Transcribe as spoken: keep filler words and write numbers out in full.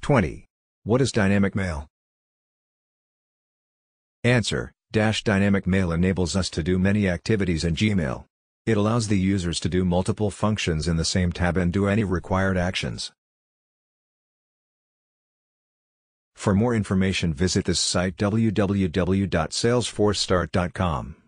twenty. What is dynamic mail? Answer: Dash dynamic mail enables us to do many activities in Gmail. It allows the users to do multiple functions in the same tab and do any required actions. For more information, visit this site w w w dot salesforce start dot com.